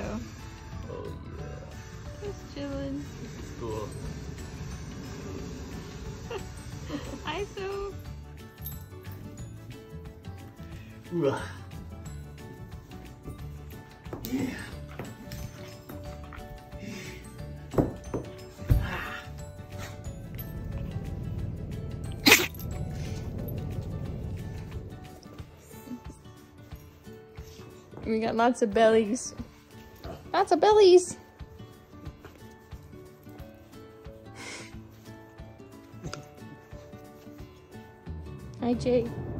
though. Oh yeah. Just chilling. This is cool. Hi, Soap. Yeah. We got lots of bellies. Lots of bellies. Hi, Jay.